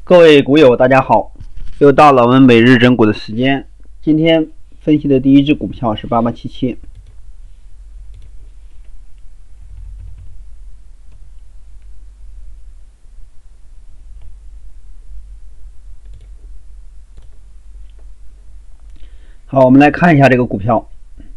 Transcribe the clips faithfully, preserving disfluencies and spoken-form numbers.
各位股友，大家好，又到了我们每日整股的时间。今天分析的第一只股票是八八七七。好，我们来看一下这个股票。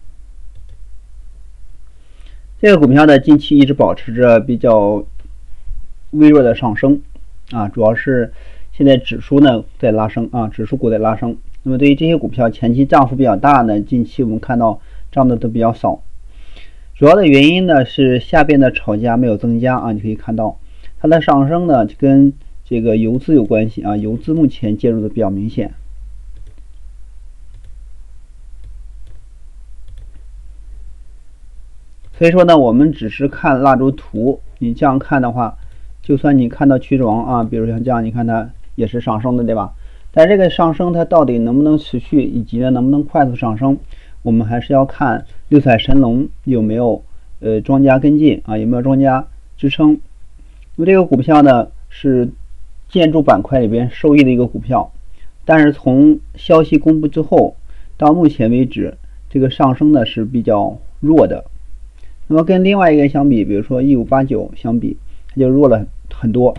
这个股票呢，近期一直保持着比较微弱的上升啊，主要是现在指数呢在拉升啊，指数股在拉升。那么对于这些股票前期涨幅比较大呢，近期我们看到涨的都比较少。主要的原因呢是下边的炒价没有增加啊，你可以看到它的上升呢跟这个游资有关系啊，游资目前介入的比较明显。所以说呢，我们只是看蜡烛图，你这样看的话，就算你看到趋势王啊，比如像这样，你看它也是上升的，对吧？但这个上升它到底能不能持续，以及呢能不能快速上升，我们还是要看六彩神龙有没有呃庄家跟进啊，有没有庄家支撑。那么这个股票呢是建筑板块里边受益的一个股票，但是从消息公布之后到目前为止，这个上升呢是比较弱的。那么跟另外一个相比，比如说一五八九相比，它就弱了很多。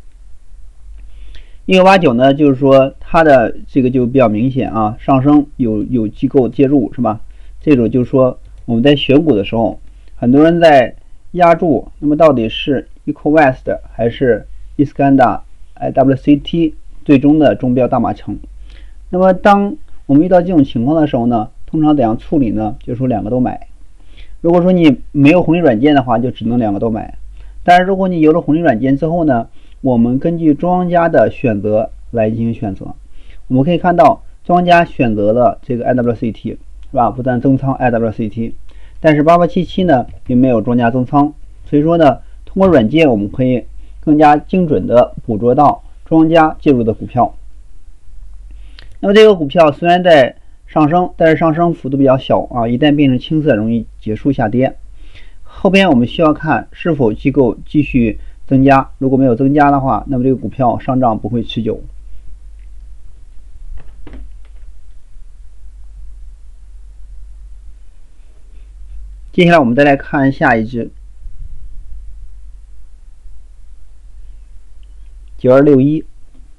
一五八九呢，就是说它的这个就比较明显啊，上升有有机构介入，是吧？这种就是说我们在选股的时候，很多人在压住，那么到底是 EcoWest 还是 Iskandar I W C T 最终的中标大码成？那么当我们遇到这种情况的时候呢，通常怎样处理呢？就是说两个都买。如果说你没有红利软件的话，就只能两个都买。但是如果你有了红利软件之后呢，我们根据庄家的选择来进行选择。我们可以看到庄家选择了这个 I W C T 是吧？不但增仓 I W C T， 但是八八七七呢并没有庄家增仓。所以说呢，通过软件我们可以更加精准的捕捉到庄家介入的股票。那么这个股票虽然在上升，但是上升幅度比较小啊，一旦变成青色，容易结束下跌。后边我们需要看是否机构继续增加，如果没有增加的话，那么这个股票上涨不会持久。接下来我们再来看下一只九二六一。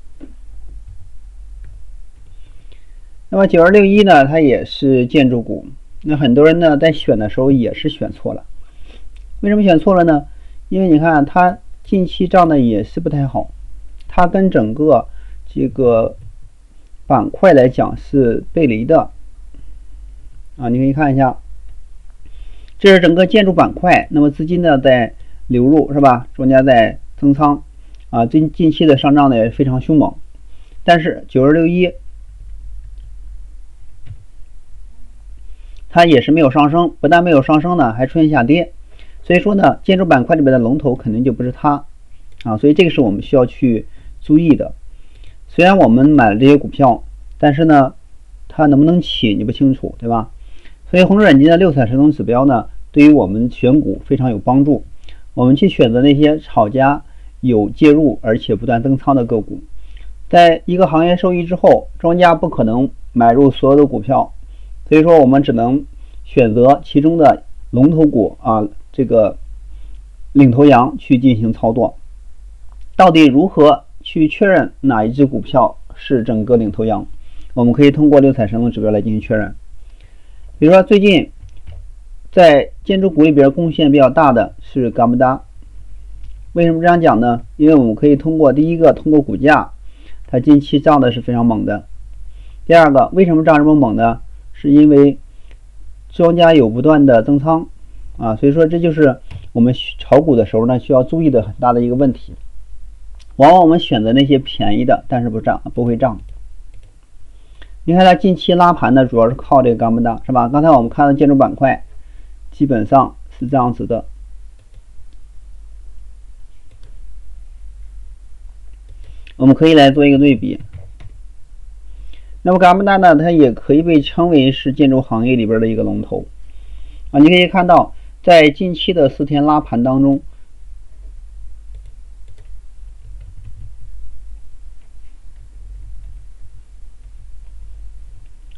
那么九二六一呢，它也是建筑股。那很多人呢在选的时候也是选错了。为什么选错了呢？因为你看它近期涨的也是不太好，它跟整个这个板块来讲是背离的啊。你可以看一下，这是整个建筑板块，那么资金呢在流入是吧？庄家在增仓啊，近近期的上涨呢也非常凶猛，但是九二六一它也是没有上升，不但没有上升呢，还出现下跌。所以说呢，建筑板块里面的龙头肯定就不是它啊，所以这个是我们需要去注意的。虽然我们买了这些股票，但是呢，它能不能起你不清楚，对吧？所以红筹软件的六彩神龙指标呢，对于我们选股非常有帮助。我们去选择那些炒家有介入而且不断增仓的个股，在一个行业受益之后，庄家不可能买入所有的股票。所以说我们只能选择其中的龙头股啊，这个领头羊去进行操作。到底如何去确认哪一只股票是整个领头羊？我们可以通过六彩神龙指标来进行确认。比如说最近在建筑股里边贡献比较大的是嘎木达。为什么这样讲呢？因为我们可以通过第一个通过股价，它近期涨的是非常猛的。第二个，为什么涨这么猛呢？是因为庄家有不断的增仓啊，所以说这就是我们炒股的时候呢需要注意的很大的一个问题。往往我们选择那些便宜的，但是不涨不会涨。你看它近期拉盘呢，主要是靠这个嘎木达，是吧？刚才我们看到建筑板块基本上是这样子的。我们可以来做一个对比。那么嘎木达呢，它也可以被称为是建筑行业里边的一个龙头啊。你可以看到，在近期的四天拉盘当中，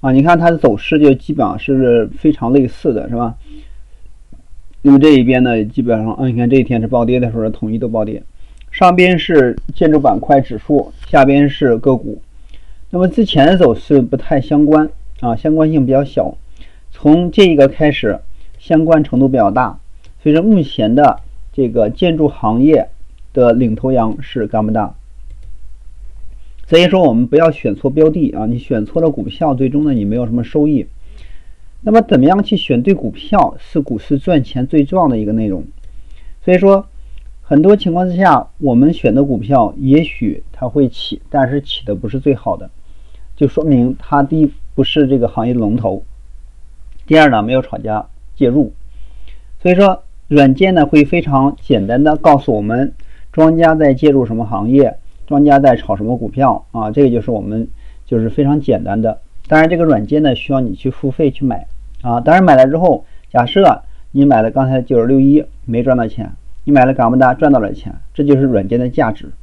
啊，你看它的走势就基本上是非常类似的，是吧？那么这一边呢，基本上啊，你看这一天是暴跌的时候，统一都暴跌。上边是建筑板块指数，下边是个股。那么之前的走势不太相关啊，相关性比较小。从这个开始，相关程度比较大。所以说目前的这个建筑行业的领头羊是嘎莫大。所以说我们不要选错标的啊，你选错了股票，最终呢你没有什么收益。那么怎么样去选对股票，是股市赚钱最重要的一个内容。所以说很多情况之下，我们选的股票也许它会起，但是起的不是最好的，就说明它第一不是这个行业的龙头，第二呢没有厂家介入。所以说软件呢会非常简单的告诉我们庄家在介入什么行业，庄家在炒什么股票啊，这个就是我们就是非常简单的。当然这个软件呢需要你去付费去买啊，当然买了之后，假设你买了刚才九十六一没赚到钱，你买了嘎莫大赚到了钱，这就是软件的价值。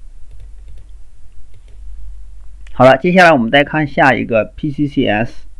好了，接下来我们再看下一个 P C C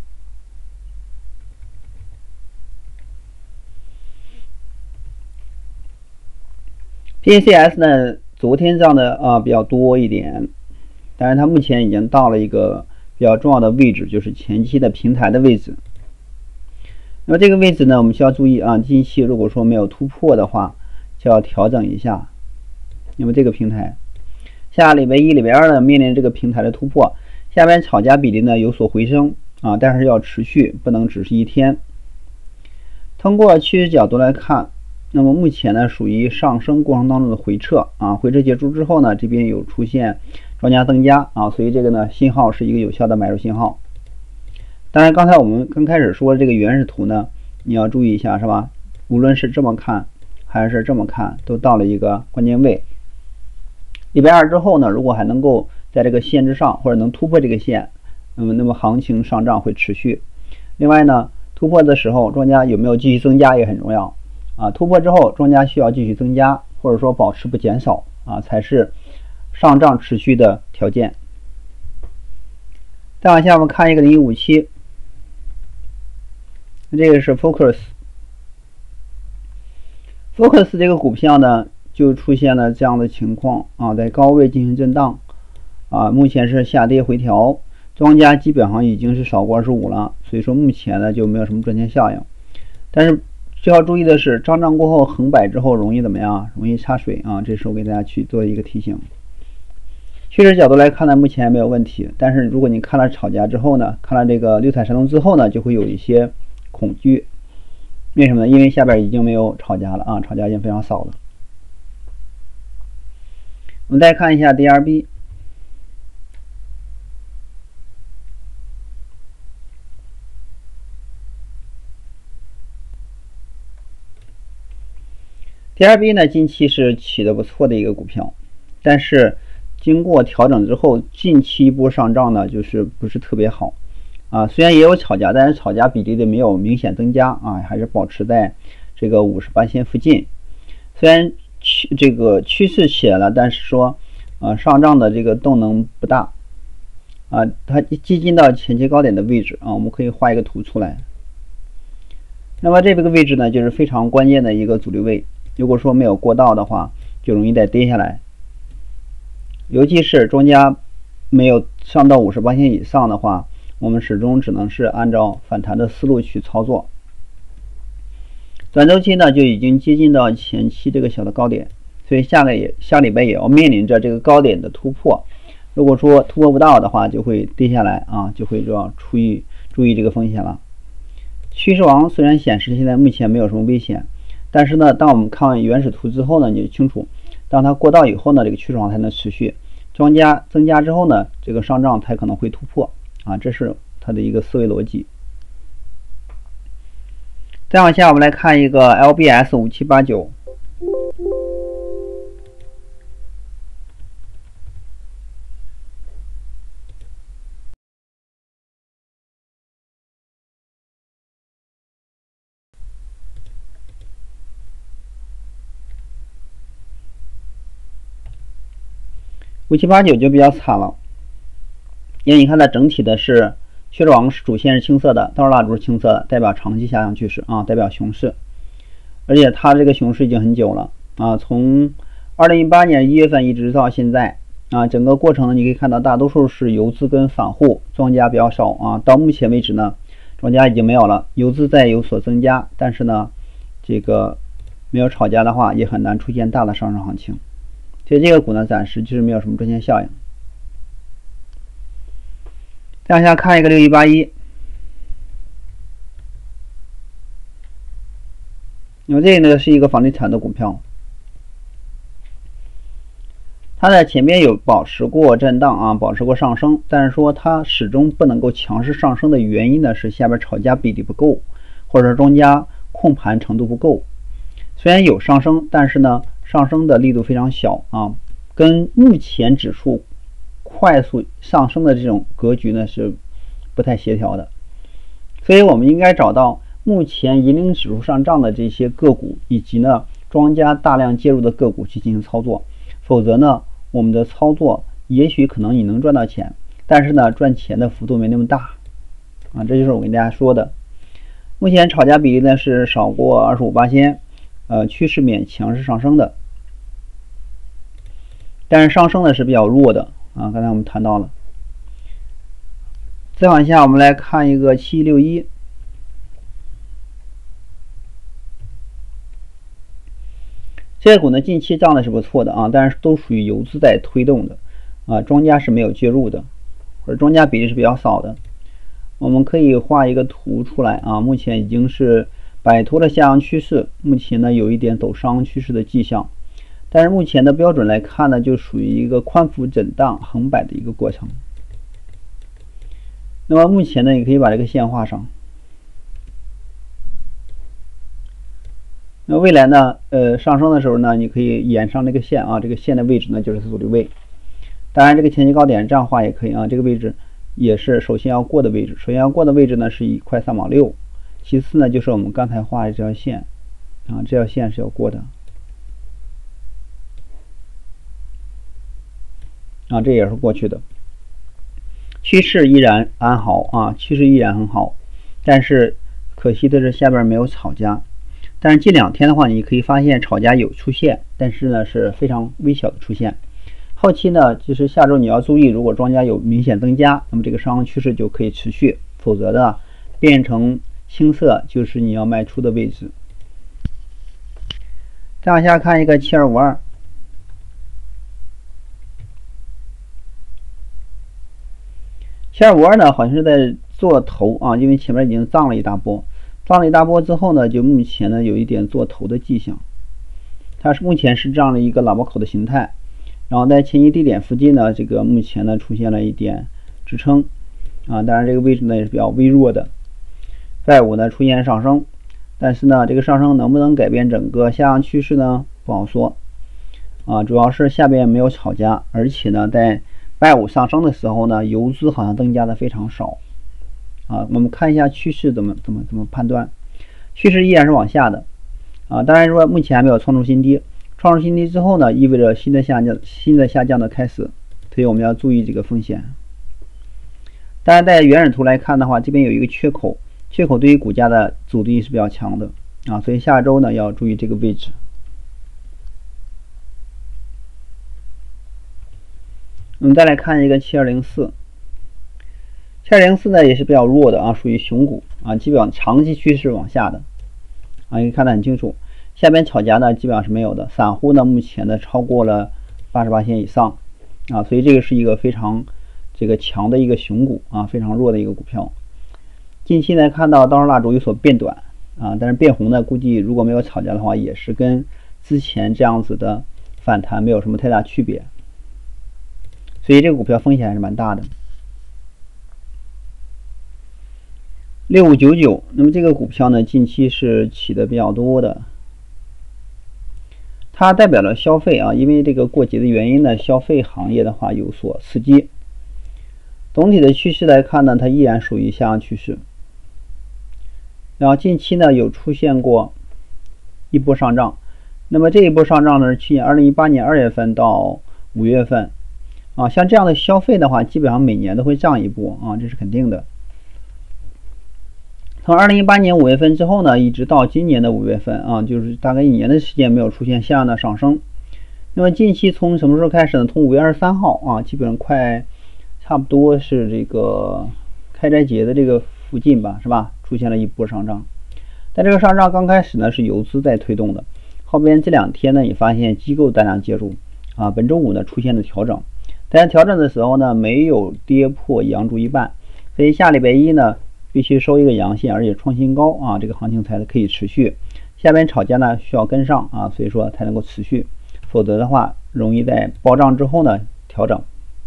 S。P C C S 呢，昨天涨的啊比较多一点，但是它目前已经到了一个比较重要的位置，就是前期的平台的位置。那么这个位置呢，我们需要注意啊，近期如果说没有突破的话，就要调整一下。那么这个平台，下礼拜一、礼拜二呢，面临这个平台的突破，下边炒家比例呢有所回升啊，但是要持续，不能只是一天。通过趋势角度来看，那么目前呢属于上升过程当中的回撤啊，回撤结束之后呢，这边有出现庄家增加啊，所以这个呢信号是一个有效的买入信号。当然刚才我们刚开始说这个原始图呢，你要注意一下是吧？无论是这么看还是这么看，都到了一个关键位。礼拜二之后呢，如果还能够在这个线之上或者能突破这个线，那么那么行情上涨会持续。另外呢，突破的时候庄家有没有继续增加也很重要啊，突破之后庄家需要继续增加，或者说保持不减少啊，才是上涨持续的条件。再往下我们看一个零一五七，这个是 Focus。 Focus 这个股票呢就出现了这样的情况啊，在高位进行震荡啊，目前是下跌回调，庄家基本上已经是少过二十五了，所以说目前呢就没有什么赚钱效应。但是需要注意的是，上涨过后横摆之后容易怎么样？容易插水啊，这是我给大家去做一个提醒。趋势角度来看呢，目前没有问题，但是如果你看了炒家之后呢，看了这个六彩神龙之后呢，就会有一些恐惧。为什么呢？因为下边已经没有炒家了啊，炒家已经非常少了。我们再看一下 D R B。 D R B 呢近期是起的不错的一个股票，但是经过调整之后，近期一波上涨呢就是不是特别好啊，虽然也有炒家，但是炒家比例的没有明显增加啊，还是保持在这个五十八线附近。虽然趋这个趋势起来了，但是说啊上涨的这个动能不大啊，它接近到前期高点的位置啊，我们可以画一个图出来。那么这个位置呢，就是非常关键的一个阻力位，如果说没有过到的话，就容易再跌下来。尤其是庄家没有上到五十八线以上的话，我们始终只能是按照反弹的思路去操作。短周期呢就已经接近到前期这个小的高点，所以下个也下礼拜也要面临着这个高点的突破。如果说突破不到的话，就会跌下来啊，就会要注意注意这个风险了。趋势王虽然显示现在目前没有什么危险，但是呢，当我们看完原始图之后呢，你就清楚，当它过道以后呢，这个趋势王才能持续。庄家增加之后呢，这个上涨才可能会突破啊，这是它的一个思维逻辑。再往下，我们来看一个 L B S 五七八九。五七八九就比较惨了，因为你看它整体的是血脂王是主线是青色的，倒数蜡烛是青色的，代表长期下降趋势啊，代表熊市。而且它这个熊市已经很久了啊，从二零一八年一月份一直到现在啊，整个过程呢，你可以看到大多数是游资跟散户，庄家比较少啊。到目前为止呢，庄家已经没有了，游资在有所增加，但是呢，这个没有炒家的话，也很难出现大的上升行情。所以这个股呢，暂时就是没有什么赚钱效应。再往下看一个六一八一，因为这个呢是一个房地产的股票，它在前面有保持过震荡啊，保持过上升，但是说它始终不能够强势上升的原因呢是下边炒家比例不够，或者是庄家控盘程度不够。虽然有上升，但是呢上升的力度非常小啊，跟目前指数快速上升的这种格局呢是不太协调的。所以我们应该找到目前引领指数上涨的这些个股，以及呢庄家大量介入的个股去进行操作，否则呢我们的操作也许可能你能赚到钱，但是呢赚钱的幅度没那么大啊，这就是我跟大家说的。目前炒家比例呢是少过 百分之二十五， 呃趋势勉强是上升的，但是上升的是比较弱的啊，刚才我们谈到了。再往下我们来看一个七一六一，这个股呢近期涨的是不错的啊，但是都属于游资在推动的啊，庄家是没有介入的，或者庄家比例是比较少的。我们可以画一个图出来啊，目前已经是摆脱了下降趋势，目前呢有一点走上趋势的迹象，但是目前的标准来看呢，就属于一个宽幅震荡横摆的一个过程。那么目前呢，你可以把这个线画上。那未来呢，呃，上升的时候呢，你可以沿上这个线啊，这个线的位置呢就是阻力位。当然，这个前期高点这样画也可以啊，这个位置也是首先要过的位置。首先要过的位置呢是一块三毛六，其次呢就是我们刚才画的这条线啊，这条线是要过的啊，这也是过去的。趋势依然安好啊，趋势依然很好，但是可惜的是下边没有炒家。但是近两天的话，你可以发现炒家有出现，但是呢是非常微小的出现。后期呢，就是下周你要注意，如果庄家有明显增加，那么这个上升趋势就可以持续，否则呢变成青色就是你要卖出的位置。再往下看一个七二五二。七二五二呢，好像是在做头啊，因为前面已经涨了一大波，涨了一大波之后呢，就目前呢有一点做头的迹象。它是目前是这样的一个喇叭口的形态，然后在前期低点附近呢，这个目前呢出现了一点支撑啊，当然这个位置呢也是比较微弱的。拜五呢出现上升，但是呢这个上升能不能改变整个下降趋势呢？不好说啊，主要是下边没有炒家，而且呢在拜五上升的时候呢，游资好像增加的非常少啊。我们看一下趋势怎么怎么怎么判断，趋势依然是往下的啊。当然说目前还没有创出新低，创出新低之后呢，意味着新的下降新的下降的开始，所以我们要注意这个风险。当然在原始图来看的话，这边有一个缺口，缺口对于股价的阻力是比较强的啊，所以下周呢要注意这个位置。我们再来看一个七二零四， 七二零四呢也是比较弱的啊，属于熊股啊，基本上长期趋势往下的啊，你可以看得很清楚。下边炒家呢基本上是没有的，散户呢目前呢超过了八十八线以上啊，所以这个是一个非常这个强的一个熊股啊，非常弱的一个股票。近期呢看到倒数蜡烛有所变短啊，但是变红呢估计如果没有炒家的话，也是跟之前这样子的反弹没有什么太大区别。所以这个股票风险还是蛮大的。六五九九，那么这个股票呢，近期是起的比较多的，它代表了消费啊，因为这个过节的原因呢，消费行业的话有所刺激。总体的趋势来看呢，它依然属于下降趋势。然后近期呢有出现过一波上涨，那么这一波上涨呢是去年二零一八年二月份到五月份。啊，像这样的消费的话，基本上每年都会涨一波啊，这是肯定的。 从二零一八年五月份之后呢，一直到今年的五月份啊，就是大概一年的时间没有出现像样的上升。那么近期从什么时候开始呢？从五月二十三号啊，基本上快差不多是这个开斋节的这个附近吧，是吧？出现了一波上涨。但这个上涨刚开始呢是游资在推动的，后边这两天呢也发现机构大量介入啊，本周五呢出现了调整，但是调整的时候呢没有跌破阳烛一半，所以下礼拜一呢必须收一个阳线，而且创新高啊，这个行情才可以持续。下边炒家呢需要跟上啊，所以说才能够持续，否则的话容易在暴涨之后呢调整。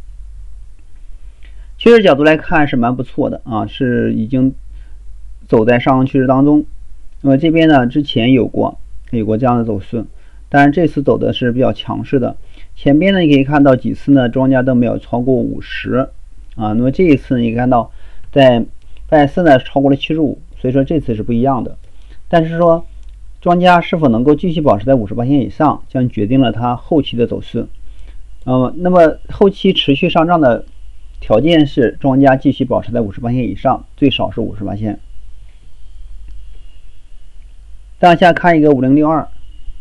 趋势角度来看是蛮不错的啊，是已经走在上升趋势当中。那么这边呢之前有过有过这样的走势，但是这次走的是比较强势的。前边呢你可以看到几次呢庄家都没有超过五十啊，那么这一次你看到在拜四呢超过了七十五，所以说这次是不一样的。但是说庄家是否能够继续保持在 百分之五十 以上，将决定了它后期的走势。呃，那么后期持续上涨的条件是庄家继续保持在 百分之五十 以上，最少是 百分之五十。再往下看一个五零六二，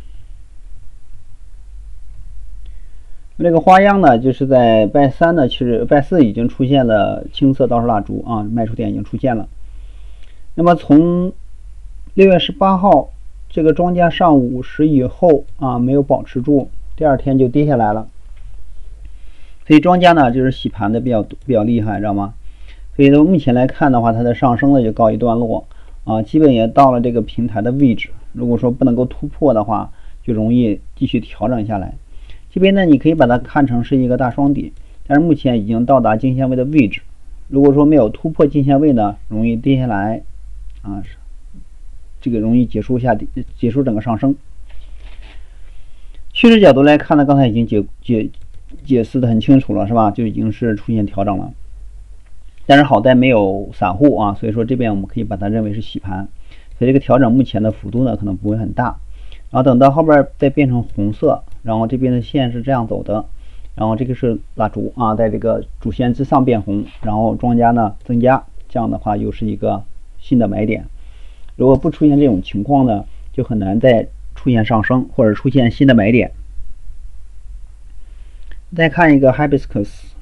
这个花样呢就是在拜三呢，其实拜四已经出现了青色倒数蜡烛啊，卖出点已经出现了。那么从六月十八号这个庄家上五十以后啊，没有保持住，第二天就跌下来了。所以庄家呢就是洗盘的比较比较厉害，知道吗？所以从目前来看的话，它的上升呢就告一段落啊，基本也到了这个平台的位置。如果说不能够突破的话，就容易继续调整下来。这边呢，你可以把它看成是一个大双底，但是目前已经到达颈线位的位置。如果说没有突破颈线位呢，容易跌下来啊，这个容易结束下跌，结束整个上升。趋势角度来看呢，刚才已经解解解释的很清楚了，是吧？就已经是出现调整了。但是好在没有散户啊，所以说这边我们可以把它认为是洗盘。所以这个调整目前的幅度呢可能不会很大，然后等到后边再变成红色，然后这边的线是这样走的，然后这个是蜡烛啊，在这个主线之上变红，然后庄家呢增加，这样的话又是一个新的买点。如果不出现这种情况呢，就很难再出现上升或者出现新的买点。再看一个 Hibiscus。